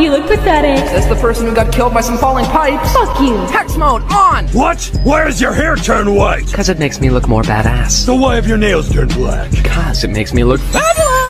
you look pathetic. That's the person who got killed by some falling pipes. Fuck you. Hex mode on! What? Why does your hair turn white? Because it makes me look more badass. So why have your nails turned black? Because it makes me look fabulous.